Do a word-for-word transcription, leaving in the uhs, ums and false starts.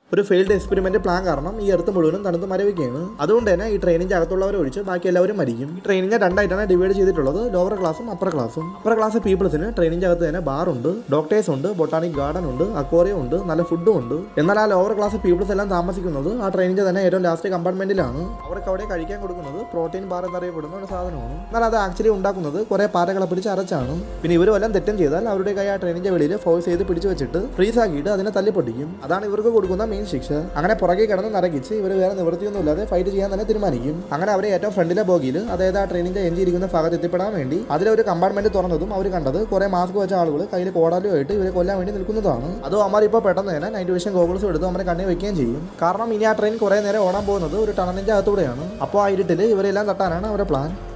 ഒരു failed experiment plan കാരണം ഈ എർത്ത് മുഴുവനും തണുത്ത് മരവിക്കുകയാണ്. അതുകൊണ്ട് തന്നെ ഈ ട്രെയിനിന്റെ അകത്തുള്ളവരെ ഒഴിച്ച് ബാക്കി എല്ലാവരും മരിക്കും. ഈ ട്രെയിനിനെ രണ്ടായിട്ടാണ് ഡിവൈഡ് ചെയ്തിട്ടുള്ളത്, ലോവർ ക്ലാസും അപ്പർ ക്ലാസും. അപ്പർ ക്ലാസ് പീപ്പിൾസിന് ട്രെയിനിന്റെ അകത്ത് തന്നെ ബാർ ഉണ്ട്, ഡോക്ടേഴ്സ് ഉണ്ട്, ബൊട്ടാണിക് ഗാർഡൻ ഉണ്ട്, അക്വേറിയം ഉണ്ട്, നല്ല ഫുഡും ഉണ്ട്. എന്നാൽ ആ ലോവർ ക്ലാസ് പീപ്പിൾസ് എല്ലാം താമസിക്കുന്നത് ആ ട്രെയിനിന്റെ തന്നെ ഏറ്റവും ലാസ്റ്റ് കമ്പാർട്ട്മെന്റിലാണ്. അവർക്ക് അവിടെ കഴിക്കാൻ കൊടുക്കുന്നത് പ്രോട്ടീൻ ബാർ എന്നറിയപ്പെടുന്ന ഒരു സാധനമാണ്. എന്നാൽ അത് ആക്ച്വലി ഉണ്ടാക്കുന്നത് കുറെ പാരകളെ പിടിച്ച് അരച്ചാണ്. പിന്നെ ഇവരും എല്ലാം തെറ്റും ചെയ്താൽ അവരുടെ കൈ ആ ട്രെയിനിന്റെ വെളിയിൽ ഫോഴ്സ് ചെയ്ത് പിടിച്ചു വെച്ചിട്ട് ഫ്രീസ് ആക്കിയിട്ട് അതിനെ തല്ലിപ്പൊട്ടിക്കും. അതാണ് ഇവർക്ക് കൊടുക്കുന്ന മെയിൻ ശിക്ഷ. അങ്ങനെ പുറകെ കിടന്ന് നരകിച്ച് ഇവർ വേറെ നിവൃത്തിയൊന്നും ഇല്ലാതെ ഫൈറ്റ് ചെയ്യാൻ തന്നെ തീരുമാനിക്കും. അങ്ങനെ അവരെ ഏറ്റവും ഫ്രണ്ടിലെ ബോഗിയിൽ, അതായത് ആ ട്രെയിനിന്റെ എഞ്ചിൻ ഇരിക്കുന്ന ഭാഗത്ത് എത്തിപ്പെടാൻ വേണ്ടി അതിലൊരു കമ്പാർട്ട്മെന്റ് തുറന്നതും അവർ കണ്ടത് കുറെ മാസ്ക് വെച്ച ആളുകൾ കയ്യിൽ കോടാലുമായിട്ട് ഇവരെ കൊല്ലാൻ വേണ്ടി നിൽക്കുന്നതാണ്. അതും അമ്മ ഇപ്പോൾ പെട്ടെന്ന് തന്നെ നൈറ്റ് വിഷൻ ഗോഗിൾസും എടുത്ത് അവരെ കണ്ണി വെക്കുകയും ചെയ്യും. കാരണം ഇനി ആ ട്രെയിൻ കുറെ നേരം ഓടാൻ പോകുന്നത് ഒരു ടണലിന്റെ അകത്തൂടെയാണ്. അപ്പോൾ ആ ഇരുട്ടിൽ ഇവരെല്ലാം തട്ടാനാണ് അവരുടെ പ്ലാൻ.